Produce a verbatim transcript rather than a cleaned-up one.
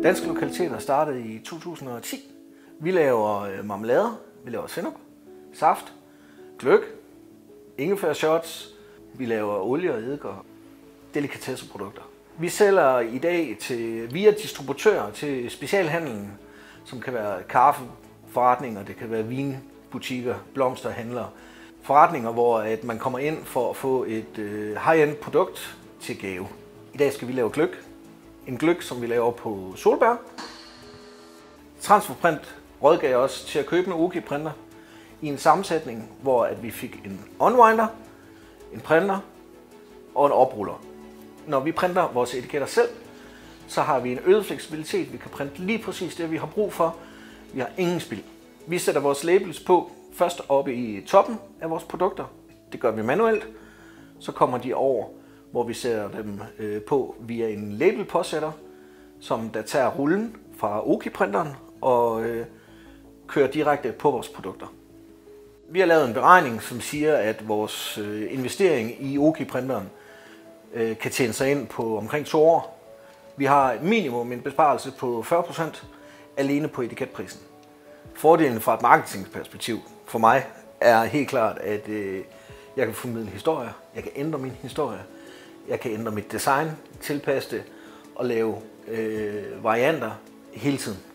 Danske Lokaliteter startede i to tusind og ti. Vi laver marmelader, vi laver sennep, saft, gløgg, ingefærshots, vi laver olie og eddike og delikatesseprodukter. Vi sælger i dag til, via distributører til specialhandlen, som kan være kaffeforretninger, det kan være vinbutikker, blomsterhandlere. Forretninger, hvor at man kommer ind for at få et high-end produkt til gave. I dag skal vi lave gløgg. En gløgg, som vi laver på solbær. Transferprint rådgav os til at købe en O K I printer i en sammensætning, hvor at vi fik en unwinder, en printer og en opruller. Når vi printer vores etiketter selv, så har vi en øget fleksibilitet. Vi kan printe lige præcis det, vi har brug for. Vi har ingen spild. Vi sætter vores labels på først oppe i toppen af vores produkter. Det gør vi manuelt. Så kommer de over, hvor vi sætter dem på via en labelpåsætter, som der tager rullen fra O K I-printeren og øh, kører direkte på vores produkter. Vi har lavet en beregning, som siger, at vores øh, investering i O K I-printeren øh, kan tjene sig ind på omkring to år. Vi har minimum en besparelse på fyrre procent alene på etiketprisen. Fordelen fra et marketingperspektiv for mig er helt klart, at øh, jeg kan formidle historier, jeg kan ændre min historie, jeg kan ændre mit design, tilpasse det og lave øh, varianter hele tiden.